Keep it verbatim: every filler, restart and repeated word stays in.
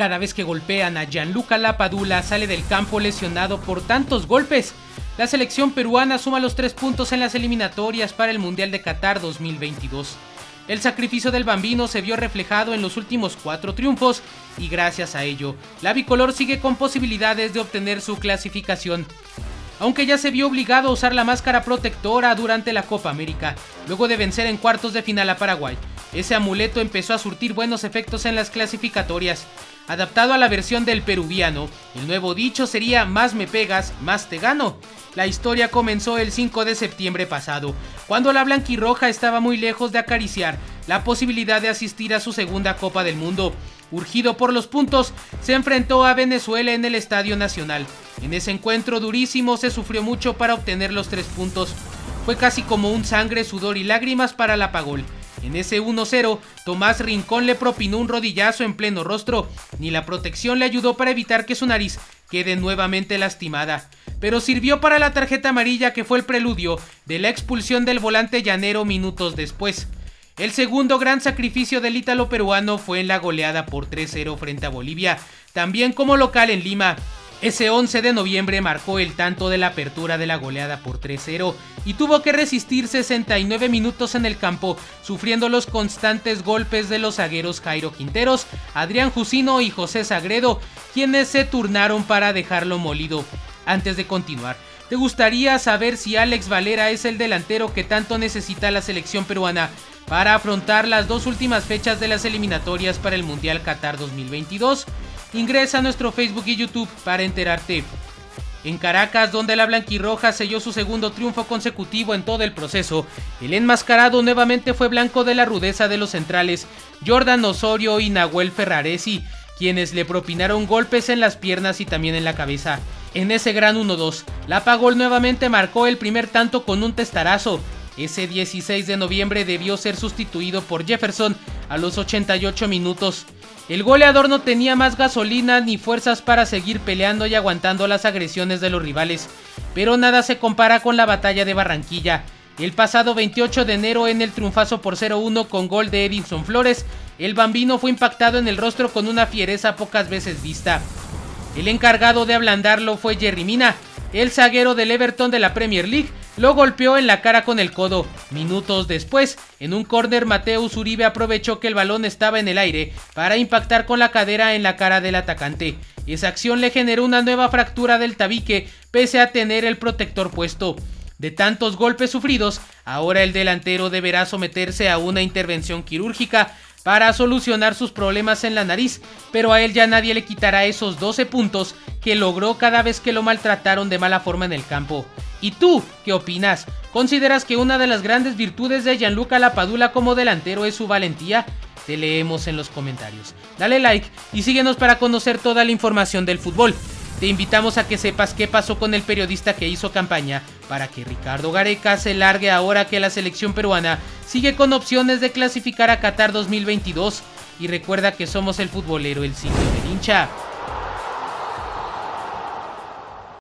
Cada vez que golpean a Gianluca Lapadula sale del campo lesionado por tantos golpes. La selección peruana suma los tres puntos en las eliminatorias para el Mundial de Qatar dos mil veintidós. El sacrificio del bambino se vio reflejado en los últimos cuatro triunfos y gracias a ello, la bicolor sigue con posibilidades de obtener su clasificación. Aunque ya se vio obligado a usar la máscara protectora durante la Copa América, luego de vencer en cuartos de final a Paraguay, ese amuleto empezó a surtir buenos efectos en las clasificatorias. Adaptado a la versión del peruviano, el nuevo dicho sería más me pegas, más te gano. La historia comenzó el cinco de septiembre pasado, cuando la blanquirroja estaba muy lejos de acariciar la posibilidad de asistir a su segunda Copa del Mundo. Urgido por los puntos, se enfrentó a Venezuela en el Estadio Nacional. En ese encuentro durísimo se sufrió mucho para obtener los tres puntos. Fue casi como un sangre, sudor y lágrimas para la Pagol. En ese uno cero, Tomás Rincón le propinó un rodillazo en pleno rostro. Ni la protección le ayudó para evitar que su nariz quede nuevamente lastimada. Pero sirvió para la tarjeta amarilla que fue el preludio de la expulsión del volante llanero minutos después. El segundo gran sacrificio del ítalo peruano fue en la goleada por tres cero frente a Bolivia, también como local en Lima. Ese once de noviembre marcó el tanto de la apertura de la goleada por tres cero y tuvo que resistir sesenta y nueve minutos en el campo, sufriendo los constantes golpes de los zagueros Jairo Quinteros, Adrián Jusino y José Sagredo, quienes se turnaron para dejarlo molido. Antes de continuar, ¿te gustaría saber si Alex Valera es el delantero que tanto necesita la selección peruana para afrontar las dos últimas fechas de las eliminatorias para el Mundial Qatar dos mil veintidós? Ingresa a nuestro Facebook y YouTube para enterarte. En Caracas, donde la blanquirroja selló su segundo triunfo consecutivo en todo el proceso, el enmascarado nuevamente fue blanco de la rudeza de los centrales Jordan Osorio y Nahuel Ferraresi, quienes le propinaron golpes en las piernas y también en la cabeza. En ese gran uno dos, la Pagol nuevamente marcó el primer tanto con un testarazo. Ese dieciséis de noviembre debió ser sustituido por Jefferson a los ochenta y ocho minutos. El goleador no tenía más gasolina ni fuerzas para seguir peleando y aguantando las agresiones de los rivales, pero nada se compara con la batalla de Barranquilla. El pasado veintiocho de enero, en el triunfazo por cero uno con gol de Edinson Flores, el bambino fue impactado en el rostro con una fiereza pocas veces vista. El encargado de ablandarlo fue Yerry Mina. El zaguero del Everton de la Premier League lo golpeó en la cara con el codo. Minutos después, en un córner, Mateus Uribe aprovechó que el balón estaba en el aire para impactar con la cadera en la cara del atacante. Esa acción le generó una nueva fractura del tabique, pese a tener el protector puesto. De tantos golpes sufridos, ahora el delantero deberá someterse a una intervención quirúrgica para solucionar sus problemas en la nariz, pero a él ya nadie le quitará esos doce puntos que logró cada vez que lo maltrataron de mala forma en el campo. ¿Y tú qué opinas? ¿Consideras que una de las grandes virtudes de Gianluca Lapadula como delantero es su valentía? Te leemos en los comentarios. Dale like y síguenos para conocer toda la información del fútbol. Te invitamos a que sepas qué pasó con el periodista que hizo campaña para que Ricardo Gareca se largue ahora que la selección peruana sigue con opciones de clasificar a Qatar dos mil veintidós. Y recuerda que somos el futbolero, el sitio del hincha.